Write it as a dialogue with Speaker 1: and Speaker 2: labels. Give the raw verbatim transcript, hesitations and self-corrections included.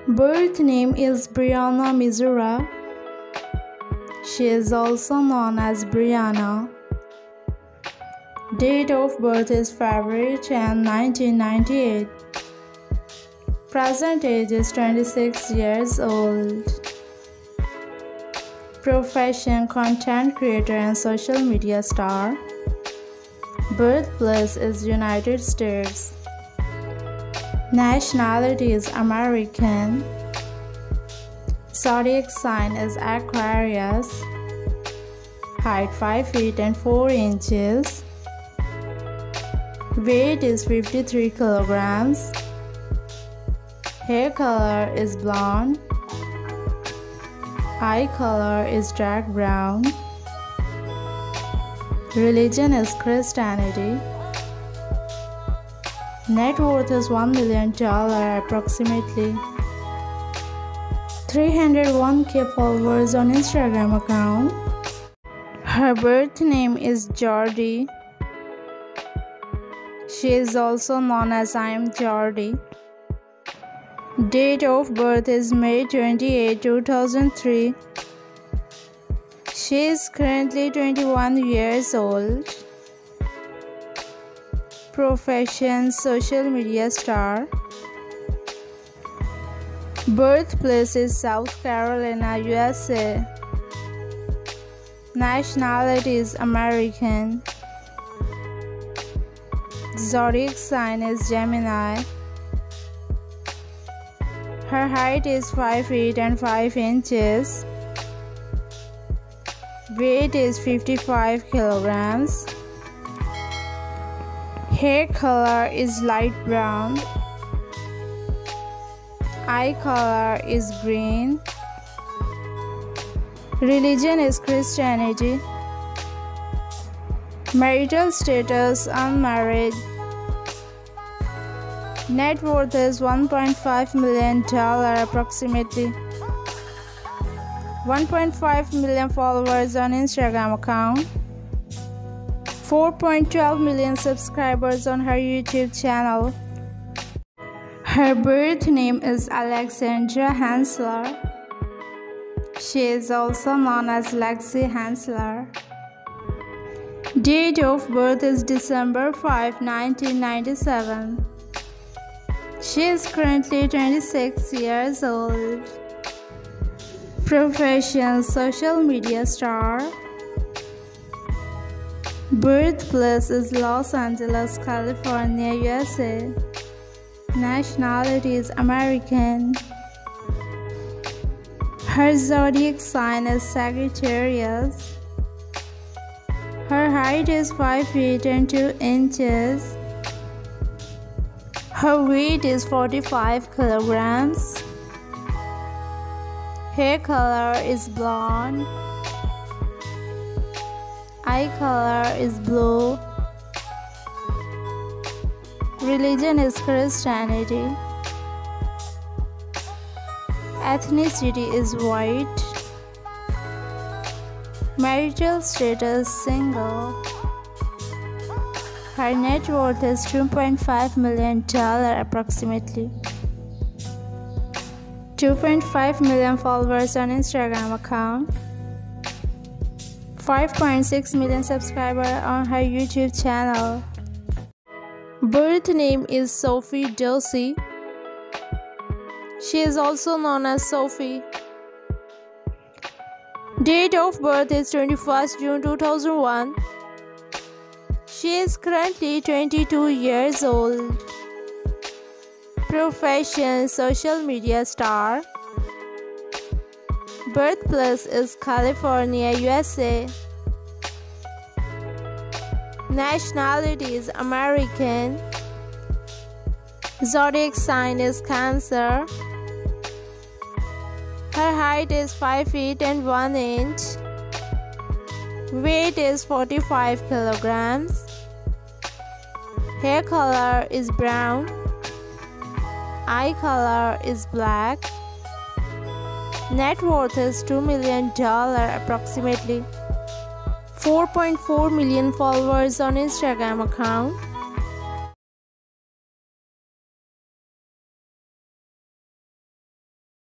Speaker 1: Birth name is Brianna Missoura. She is also known as Brianna. Date of birth is February tenth, nineteen ninety-eight. Present age is twenty-six years old. Profession: content creator and social media star. Birthplace is United States. Nationality is American. Zodiac sign is Aquarius. Height five feet and four inches. Weight is fifty-three kilograms. Hair color is blonde. Eye color is dark brown. Religion is Christianity. Net worth is one million dollars approximately. three hundred one K followers on Instagram account. Her birth name is Jordy. She is also known as I am Jordy. Date of birth is May twenty-eighth, two thousand three. She is currently twenty-one years old. Profession: social media star. Birthplace is South Carolina, U S A. Nationality is American. Zodiac sign is Gemini. Her height is five feet and five inches. Weight is fifty-five kilograms. Hair color is light brown. Eye color is green. Religion is Christianity. Marital status: unmarried. Net worth is one point five million dollars approximately. one point five million followers on Instagram account. four point one two million subscribers on her YouTube channel. Her birth name is Alexandra Hansler. She is also known as Lexi Hansler. Date of birth is December fifth, nineteen ninety-seven. She is currently twenty-six years old. Profession: social media star. Birthplace is Los Angeles, California, U S A. Nationality is American. Her zodiac sign is Sagittarius. Her height is five feet and two inches. Her weight is forty-five kilograms. Hair color is blonde. Eye color is blue. Religion is Christianity. Ethnicity is white. Marital status: single. Her net worth is two point five million dollars approximately. two point five million followers on Instagram account. five point six million subscribers on her YouTube channel. Birth name is Sophie Dorsey. She is also known as Sophie. Date of birth is twenty-first June two thousand one. She is currently twenty-two years old. Profession: social media star. Birthplace is California, U S A. Nationality is American. Zodiac sign is Cancer. Her height is five feet and one inch. Weight is forty-five kilograms. Hair color is brown. Eye color is black. Net worth is two million dollars approximately. four point four million followers on Instagram account.